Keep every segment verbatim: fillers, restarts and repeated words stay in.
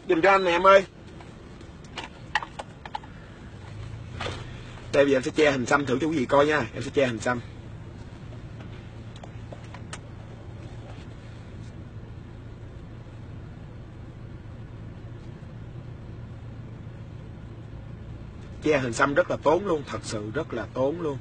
giùm cho anh nè em ơi. Đây bây giờ em sẽ che hình xăm thử cho quý vị coi nha. Em sẽ che hình xăm. Che hình xăm rất là tốn luôn, thật sự rất là tốn luôn.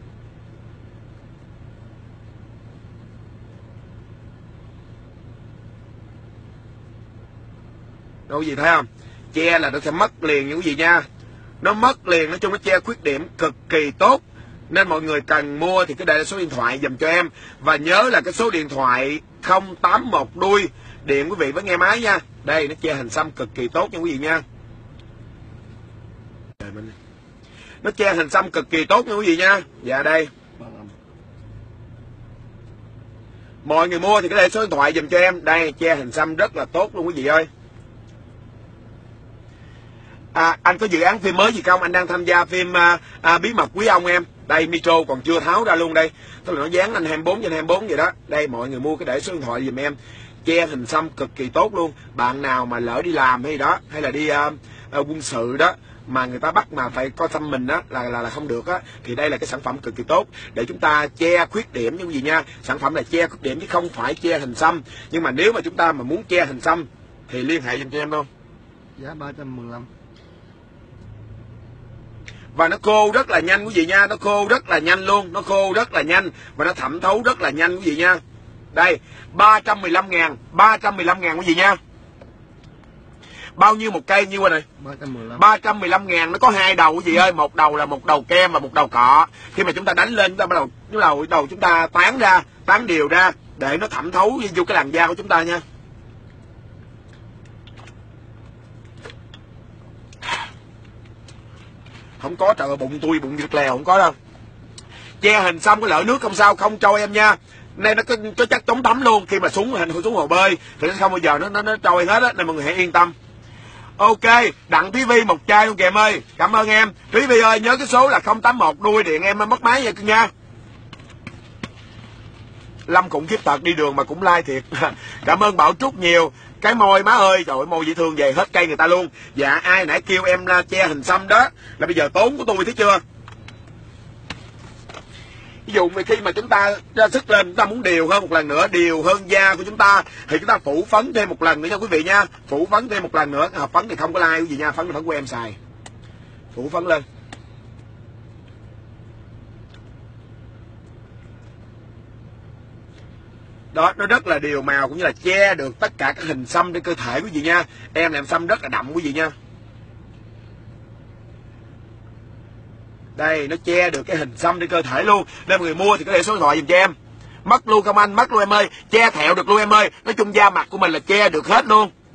Đâu quý vị thấy không? Che là nó sẽ mất liền nha quý vị nha. Nó mất liền, nói chung nó che khuyết điểm cực kỳ tốt. Nên mọi người cần mua thì cứ để số điện thoại dùm cho em. Và nhớ là cái số điện thoại không tám một đuôi điện quý vị với nghe máy nha. Đây nó che hình xăm cực kỳ tốt nha quý vị nha. Nó che hình xăm cực kỳ tốt nha quý vị nha. Dạ đây. Mọi người mua thì cứ để số điện thoại dùm cho em. Đây che hình xăm rất là tốt luôn quý vị ơi. À, anh có dự án phim mới gì không? Anh đang tham gia phim à, à, Bí mật Quý Ông em. Đây Metro còn chưa tháo ra luôn đây. Tức là nó dán anh hai mươi bốn trên hai mươi bốn vậy đó. Đây mọi người mua cái để số điện thoại dùm em. Che hình xăm cực kỳ tốt luôn. Bạn nào mà lỡ đi làm hay đó, hay là đi à, à, quân sự đó, mà người ta bắt mà phải có xăm mình á là, là là không được á, thì đây là cái sản phẩm cực kỳ tốt để chúng ta che khuyết điểm như gì nha. Sản phẩm là che khuyết điểm chứ không phải che hình xăm. Nhưng mà nếu mà chúng ta mà muốn che hình xăm thì liên hệ dùm cho em luôn. Giá ba trăm mười lăm. Và nó khô rất là nhanh quý vị nha. Nó khô rất là nhanh luôn. Nó khô rất là nhanh. Và nó thẩm thấu rất là nhanh quý vị nha. Đây ba trăm mười lăm ngàn. ba trăm mười lăm ngàn quý vị nha. Bao nhiêu một cây nhiêu rồi này? ba trăm mười lăm ngàn. Nó có hai đầu quý vị ơi. Một đầu là một đầu kem và một đầu cọ. Khi mà chúng ta đánh lên chúng ta bắt đầu bắt đầu, đầu chúng ta tán ra, tán đều ra để nó thẩm thấu vô cái làn da của chúng ta nha. Không có, trời ơi, bụng tôi bụng giật lèo không có đâu. Che hình xong cái lỡ nước không sao, không trôi em nha. Đây nó có, có chất chống thấm luôn. Khi mà xuống hình xuống hồ bơi thì nó không bao giờ nó nó, nó trôi hết á, nên mọi người hãy yên tâm. Ok, Đặng Thúy Vi một chai luôn kìa em ơi. Cảm ơn em. Thúy Vi ơi, nhớ cái số là không tám một đuôi điện em mất máy vậy nha. Lâm cũng khiếp thật, đi đường mà cũng like thiệt. Cảm ơn Bảo Trúc nhiều. Cái môi má ơi, trời ơi, môi dễ thương về hết cây người ta luôn. Dạ ai nãy kêu em là che hình xăm đó là bây giờ tốn của tôi thấy chưa. Ví dụ khi mà chúng ta ra sức lên, chúng ta muốn đều hơn một lần nữa, đều hơn da của chúng ta thì chúng ta phủ phấn thêm một lần nữa nha quý vị nha. Phủ phấn thêm một lần nữa. Hộp phấn thì không có like quý vị nha, phấn là phấn của em xài. Phủ phấn lên. Đó, nó rất là đều màu cũng như là che được tất cả các hình xăm trên cơ thể quý vị nha. Em làm xăm rất là đậm quý vị nha. Đây, nó che được cái hình xăm trên cơ thể luôn. Nên mọi người mua thì có thể số điện thoại dùm cho em. Mất luôn không anh? Mất luôn em ơi. Che thẹo được luôn em ơi. Nói chung da mặt của mình là che được hết luôn.